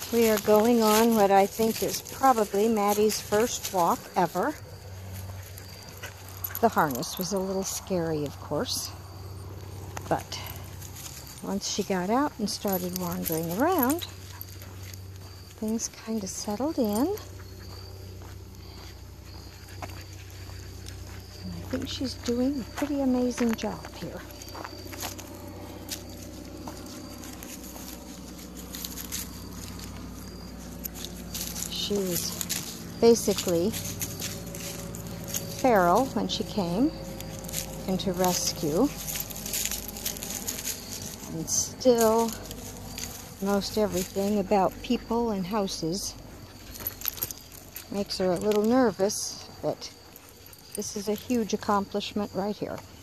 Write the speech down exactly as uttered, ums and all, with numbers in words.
We are going on what I think is probably Maddie's first walk ever. The harness was a little scary, of course, but once she got out and started wandering around, things kind of settled in. And I think she's doing a pretty amazing job here. She was basically feral when she came into rescue, and still most everything about people and houses makes her a little nervous, but this is a huge accomplishment right here.